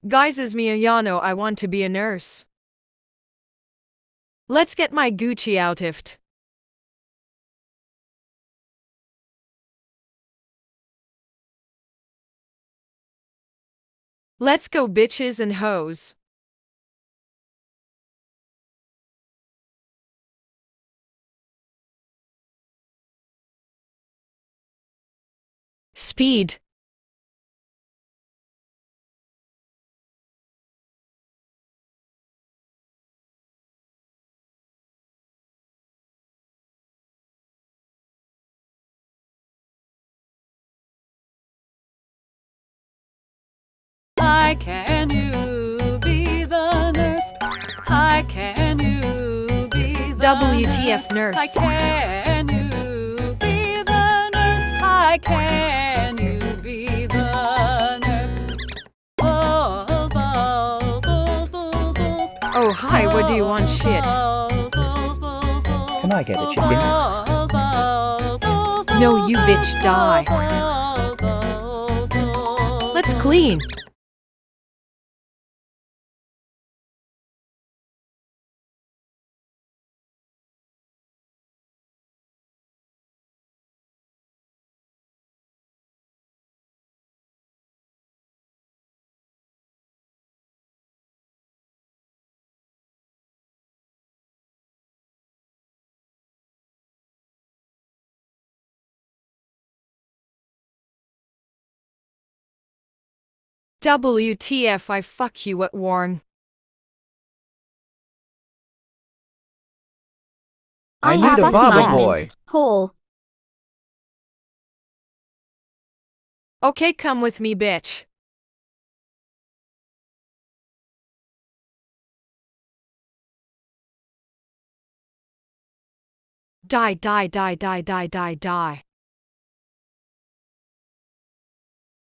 Guys, is me Ayano. I want to be a nurse. Let's get my Gucci outfit. Let's go bitches and hoes. Speed. Hi, can you be the nurse? Hi, can you be the WTF nurse. Hi, can you be the nurse? Hi, can you be the nurse? Bulls, bulls, bulls, bulls, bulls. Oh hi, what do you want shit? Can I get a chicken? No, you bitch, die. Let's clean. WTF, I fuck you at Warren. I need a Baba boy. Hole. Okay, come with me, bitch. Die, die, die, die, die, die, die.